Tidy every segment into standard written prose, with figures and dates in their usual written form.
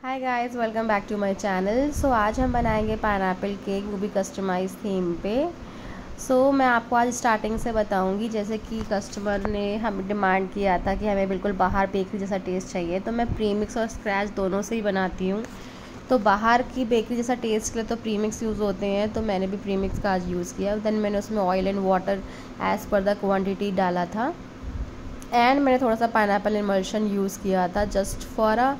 Hi guys, welcome back to my channel. So आज हम बनाएंगे पाइनएप्पल केक, वो भी कस्टमाइज थीम पे। मैं आपको आज स्टार्टिंग से बताऊंगी। जैसे कि कस्टमर ने हमें डिमांड किया था कि हमें बिल्कुल बाहर बेकरी जैसा टेस्ट चाहिए, तो मैं प्रीमिक्स और स्क्रैच दोनों से ही बनाती हूँ। तो बाहर की बेकरी जैसा टेस्ट के लिए तो प्रीमिक्स यूज़ होते हैं, तो मैंने भी प्रीमिक्स का आज यूज़ किया। देन मैंने उसमें oil and water as per the quantity डाला था, एंड मैंने थोड़ा सा पाइनएप्पल इमल्शन यूज़ किया था just for a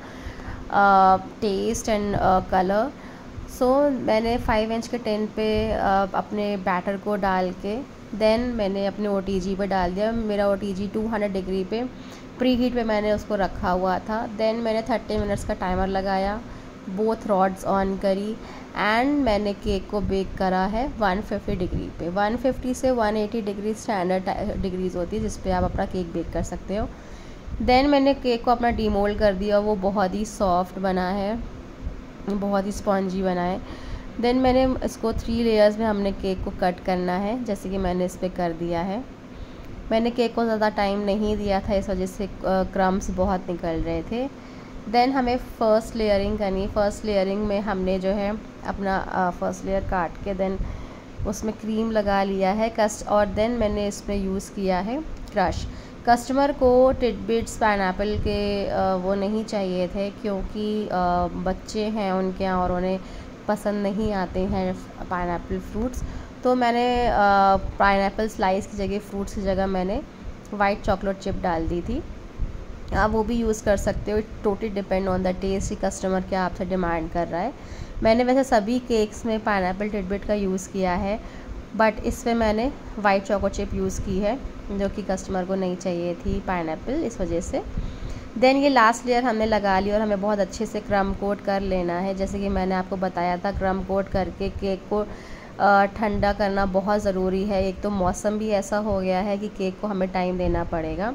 taste and colour. मैंने 5 इंच के टिन पे अपने बैटर को डाल के देन मैंने अपने OTG पे डाल दिया। मेरा OTG 200 डिग्री पे प्री हीट पे मैंने उसको रखा हुआ था। देन मैंने 30 मिनट्स का टाइमर लगाया, बोथ रॉड्स ऑन करी, एंड मैंने केक को बेक करा है 150 डिग्री पे। 150 से 180 डिग्री स्टैंडर्ड डिग्रीज होती है जिस पे आप अपना केक बेक कर सकते हो। देन मैंने केक को अपना डीमोल्ड कर दिया। वो बहुत ही सॉफ्ट बना है, बहुत ही स्पॉन्जी बना है। देन मैंने इसको 3 लेयर्स में हमने केक को कट करना है, जैसे कि मैंने इस पर कर दिया है। मैंने केक को ज़्यादा टाइम नहीं दिया था, इस वजह से क्रम्स बहुत निकल रहे थे। देन हमें फ़र्स्ट लेयरिंग करनी। फ़र्स्ट लेयरिंग में हमने जो है अपना फ़र्स्ट लेयर काट के देन उसमें क्रीम लगा लिया है और देन मैंने इसमें यूज़ किया है क्रश। कस्टमर को टिडबिट्स पाइनएप्पल के वो नहीं चाहिए थे, क्योंकि बच्चे हैं उनके यहाँ और उन्हें पसंद नहीं आते हैं पाइनएप्पल फ्रूट्स। तो मैंने पाइनएप्पल स्लाइस की जगह, फ्रूट्स की जगह मैंने वाइट चॉकलेट चिप डाल दी थी। आप वो भी यूज़ कर सकते हो। It totally depend on the taste, customer क्या आपसे डिमांड कर रहा है। मैंने वैसे सभी केक्स में पाइनएप्पल टिडबिट का यूज़ किया है, बट इसमें मैंने वाइट चॉको चिप यूज़ की है, जो कि कस्टमर को नहीं चाहिए थी पाइनएप्पल, इस वजह से। देन ये लास्ट लेयर हमने लगा ली और हमें बहुत अच्छे से क्रम कोट कर लेना है। जैसे कि मैंने आपको बताया था, क्रम कोट करके केक को ठंडा करना बहुत ज़रूरी है। एक तो मौसम भी ऐसा हो गया है कि केक को हमें टाइम देना पड़ेगा।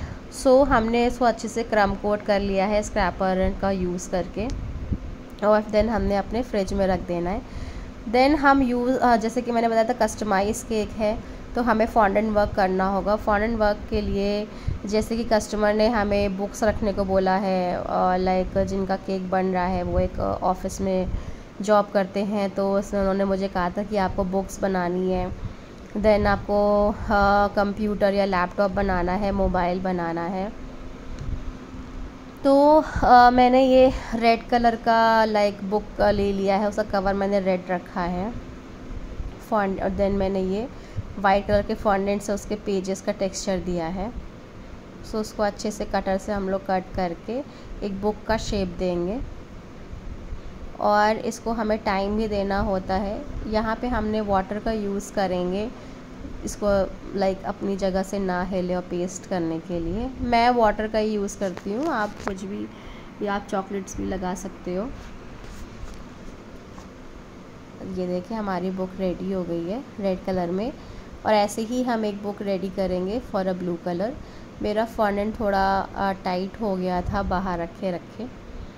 हमने इसको अच्छे से क्रम कोट कर लिया है स्क्रैपर का यूज़ करके, और देन हमने अपने फ्रिज में रख देना है। देन हम जैसे कि मैंने बताया था कस्टमाइज़ केक है, तो हमें फॉन्डेंट वर्क करना होगा। फॉन्डेंट वर्क के लिए जैसे कि कस्टमर ने हमें बुक्स रखने को बोला है, लाइक जिनका केक बन रहा है वो एक ऑफिस में जॉब करते हैं, तो उसमें उन्होंने मुझे कहा था कि आपको बुक्स बनानी है, देन आपको कंप्यूटर या लैपटॉप बनाना है, मोबाइल बनाना है। तो मैंने ये रेड कलर का लाइक बुक ले लिया है, उसका कवर मैंने रेड रखा है फॉन्ट। और देन मैंने ये वाइट कलर के फॉन्डेंट से उसके पेजेस का टेक्सचर दिया है। उसको अच्छे से कटर से हम लोग कट करके एक बुक का शेप देंगे, और इसको हमें टाइम भी देना होता है। यहाँ पे हमने वाटर का यूज़ करेंगे, इसको लाइक अपनी जगह से ना हिले और पेस्ट करने के लिए। मैं वाटर का ही यूज़ करती हूँ, आप कुछ भी, या आप चॉकलेट्स भी लगा सकते हो। ये देखिए हमारी बुक रेडी हो गई है रेड कलर में, और ऐसे ही हम एक बुक रेडी करेंगे फॉर अ ब्लू कलर। मेरा फॉन्डेंट थोड़ा टाइट हो गया था बाहर रखे रखे।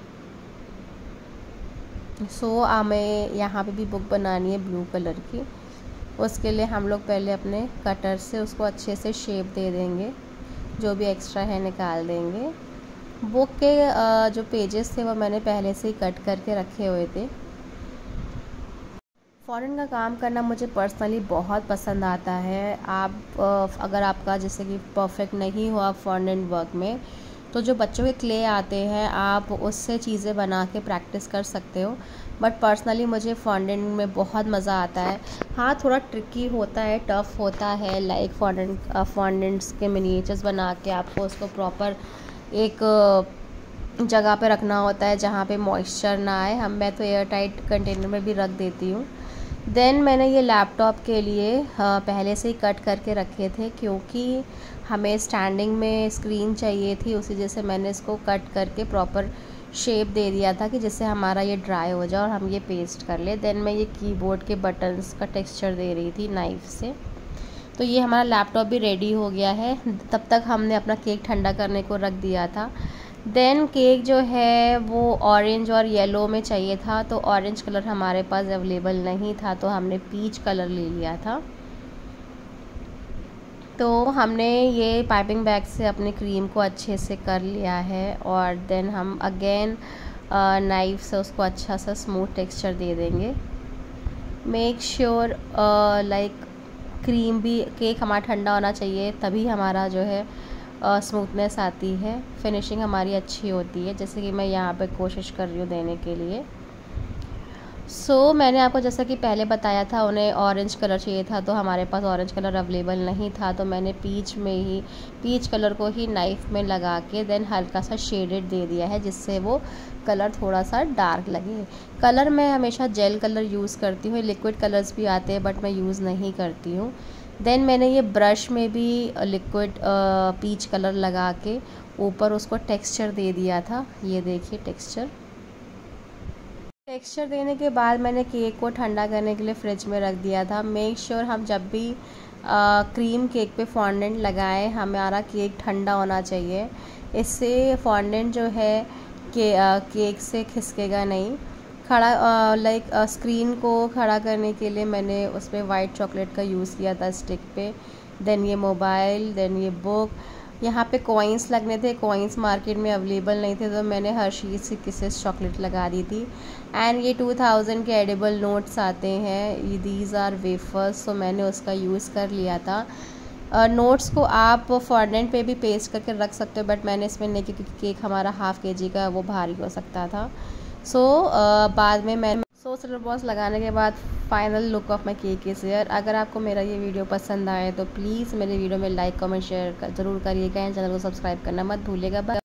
हमें यहाँ पे भी बुक बनानी है ब्लू कलर की। उसके लिए हम लोग पहले अपने कटर से उसको अच्छे से शेप दे देंगे, जो भी एक्स्ट्रा है निकाल देंगे। बुक के जो पेजेस थे वो मैंने पहले से ही कट करके रखे हुए थे। फॉन्डेंट का काम करना मुझे पर्सनली बहुत पसंद आता है। अगर आपका जैसे कि परफेक्ट नहीं हुआ फॉन्डेंट वर्क में, तो जो बच्चों के क्ले आते हैं आप उससे चीज़ें बना के प्रैक्टिस कर सकते हो। बट पर्सनली मुझे फॉन्डेंट में बहुत मज़ा आता है। हाँ, थोड़ा ट्रिकी होता है, टफ़ होता है, लाइक फॉन्डेंट्स के मिनिएचर्स बना के आपको उसको प्रॉपर एक जगह पे रखना होता है जहाँ पे मॉइस्चर ना आए। मैं तो एयर टाइट कंटेनर में भी रख देती हूँ। देन मैंने ये लैपटॉप के लिए पहले से ही कट करके रखे थे, क्योंकि हमें स्टैंडिंग में स्क्रीन चाहिए थी। उसी जैसे मैंने इसको कट करके प्रॉपर शेप दे दिया था कि जिससे हमारा ये ड्राई हो जाए और हम ये पेस्ट कर ले। देन मैं ये कीबोर्ड के बटन्स का टेक्सचर दे रही थी नाइफ़ से। तो ये हमारा लैपटॉप भी रेडी हो गया है। तब तक हमने अपना केक ठंडा करने को रख दिया था। देन केक जो है वो ऑरेंज और येलो में चाहिए था, तो ऑरेंज कलर हमारे पास अवेलेबल नहीं था, तो हमने पीच कलर ले लिया था। तो हमने ये पाइपिंग बैग से अपनी क्रीम को अच्छे से कर लिया है, और देन हम अगेन नाइफ से उसको अच्छा सा स्मूथ टेक्सचर दे देंगे। मेक श्योर लाइक क्रीम भी केक हमारा ठंडा होना चाहिए, तभी हमारा जो है स्मूथनेस आती है, फिनिशिंग हमारी अच्छी होती है, जैसे कि मैं यहाँ पे कोशिश कर रही हूँ देने के लिए। मैंने आपको जैसा कि पहले बताया था, उन्हें ऑरेंज कलर चाहिए था, तो हमारे पास ऑरेंज कलर अवेलेबल नहीं था, तो मैंने पीच कलर को ही नाइफ़ में लगा के देन हल्का सा शेडेड दे दिया है, जिससे वो कलर थोड़ा सा डार्क लगे। कलर मैं हमेशा जेल कलर यूज़ करती हूँ, लिक्विड कलर्स भी आते हैं बट मैं यूज़ नहीं करती हूँ। देन मैंने ये ब्रश में भी लिक्विड पीच कलर लगा के ऊपर उसको टेक्सचर दे दिया था। ये देखिए टेक्सचर देने के बाद मैंने केक को ठंडा करने के लिए फ्रिज में रख दिया था। मेक श्योर हम जब भी क्रीम केक पे फॉन्डेंट लगाएं, हमारा केक ठंडा होना चाहिए। इससे फॉन्डेंट जो है केक से खिसकेगा नहीं। स्क्रीन को खड़ा करने के लिए मैंने उस पर वाइट चॉकलेट का यूज़ किया था स्टिक पे। देन ये मोबाइल, देन ये बुक। यहाँ पे कॉइन्स लगने थे, कॉइन्स मार्केट में अवेलेबल नहीं थे, तो मैंने हर्शीज़ की किसेस चॉकलेट लगा दी थी। एंड ये 2000 के एडिबल नोट्स आते हैं, दीज आर वेफर्स, तो मैंने उसका यूज़ कर लिया था। नोट्स को आप फॉन्डेंट पे भी पेस्ट करके रख सकते हो, बट मैंने इसमें नहीं, क्योंकि केक हमारा ½ kg का, वो भारी हो सकता था। बाद में मैं सिल्वर बॉल्स लगाने के बाद final look of my cake is here. अगर आपको मेरा ये वीडियो पसंद आए तो प्लीज़ मेरे वीडियो में लाइक कमेंट शेयर ज़रूर करिएगा एंड चैनल को सब्सक्राइब करना मत भूलिएगा।